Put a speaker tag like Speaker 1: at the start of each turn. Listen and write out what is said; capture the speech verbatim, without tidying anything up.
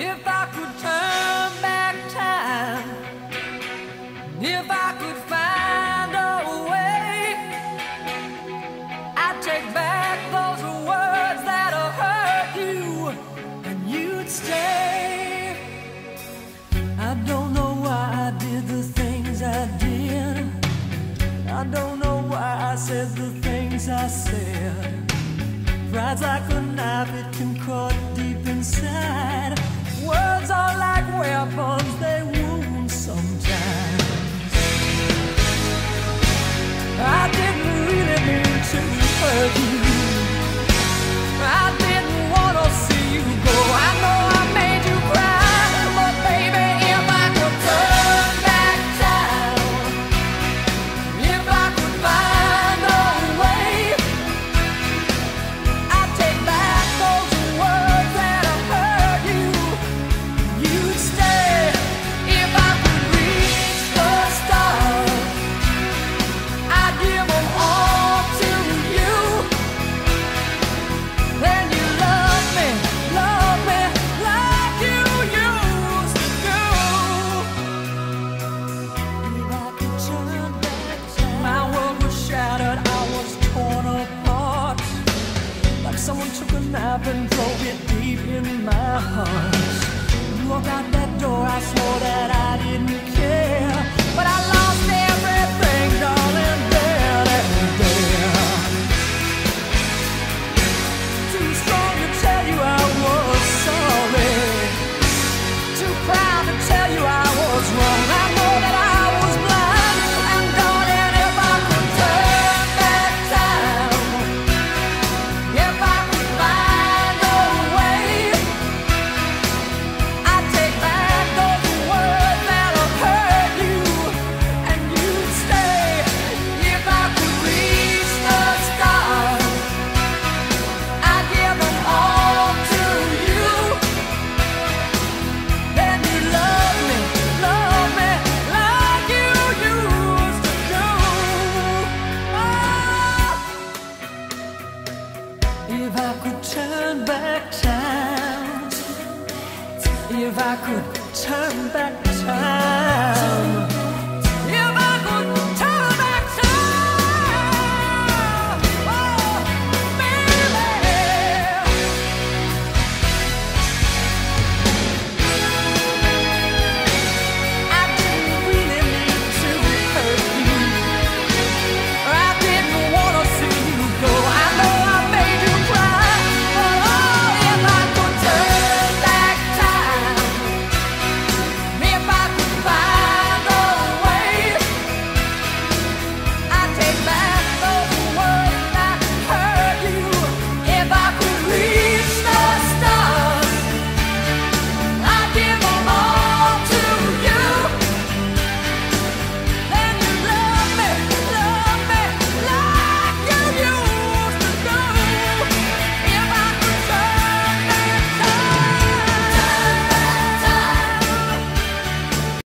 Speaker 1: If I could turn back time, if I could find a way, I'd take back those words that hurt you, and you'd stay. I don't know why I did the things I did. I don't know why I said the things I said. Pride's like a knife, it can cut deep inside. Words are like weapons, they wound sometimes. I didn't really mean to hurt you. I didn't want to see you go. I know I made you cry, but baby, if I could turn back time, if I could find a way, I'd take back those words that hurt you. You'd stay. If I could reach the stars, I'd give them all to you. Then you love me, love me like you used to do. If I could turn back time, my world was shattered, I was torn apart. Like someone took a knife and drove it deep in my heart. You walked out that door, I swore that I didn't care, but I lost everything, darling, there and there. Too strong to tell you I was sorry, too proud to tell you I was wrong. I know that I was blind, and darling, if I could turn back time, if I could find a way, I'd take back those words that hurt you, and you'd stay. If I could reach the stars, I'd give them all to you. Then you love me, love me like you used to do. Oh. If I could turn back time, if I could turn back